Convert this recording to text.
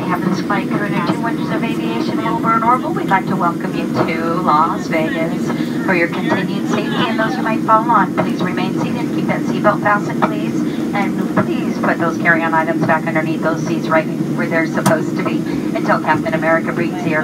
behalf of this flight crew and Two Wonders of Aviation, Wilbur and Orville, we'd like to welcome you to Las Vegas. For your continued safety and those who might follow on, please remain seated. Keep that seatbelt fastened, please. And please put those carry-on items back underneath those seats right where they're supposed to be until Captain America brings the